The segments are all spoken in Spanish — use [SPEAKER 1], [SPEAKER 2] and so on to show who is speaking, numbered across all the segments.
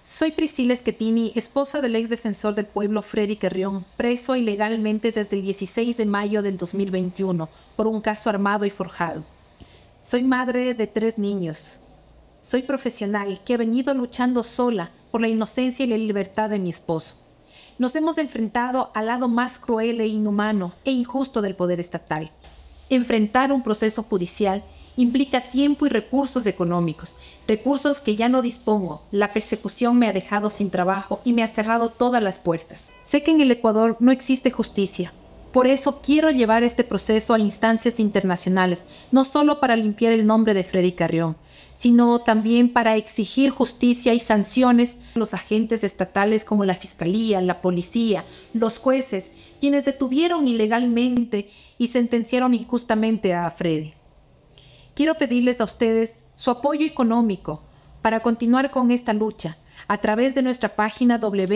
[SPEAKER 1] Soy Priscila Schettini, esposa del ex defensor del pueblo Freddy Carrión, preso ilegalmente desde el 16 de mayo del 2021 por un caso armado y forjado. Soy madre de 3 niños. Soy profesional que ha venido luchando sola por la inocencia y la libertad de mi esposo. Nos hemos enfrentado al lado más cruel e inhumano e injusto del poder estatal. Enfrentar un proceso judicial implica tiempo y recursos económicos, recursos que ya no dispongo. La persecución me ha dejado sin trabajo y me ha cerrado todas las puertas. Sé que en el Ecuador no existe justicia. Por eso quiero llevar este proceso a instancias internacionales, no solo para limpiar el nombre de Freddy Carrión, sino también para exigir justicia y sanciones a los agentes estatales como la Fiscalía, la Policía, los jueces, quienes detuvieron ilegalmente y sentenciaron injustamente a Freddy. Quiero pedirles a ustedes su apoyo económico para continuar con esta lucha a través de nuestra página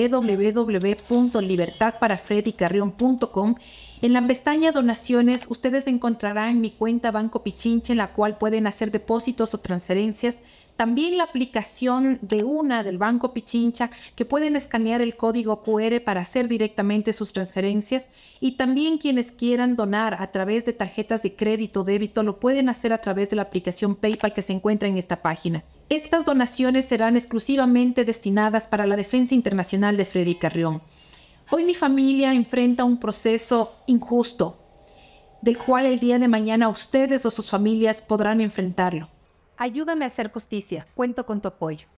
[SPEAKER 1] www.libertadparafreddycarrion.com. En la pestaña Donaciones ustedes encontrarán mi cuenta Banco Pichincha, en la cual pueden hacer depósitos o transferencias. También la aplicación del Banco Pichincha, que pueden escanear el código QR para hacer directamente sus transferencias. Y también quienes quieran donar a través de tarjetas de crédito o débito lo pueden hacer a través de la aplicación PayPal que se encuentra en esta página. Estas donaciones serán exclusivamente destinadas para la defensa internacional de Freddy Carrión. Hoy mi familia enfrenta un proceso injusto, del cual el día de mañana ustedes o sus familias podrán enfrentarlo. Ayúdame a hacer justicia. Cuento con tu apoyo.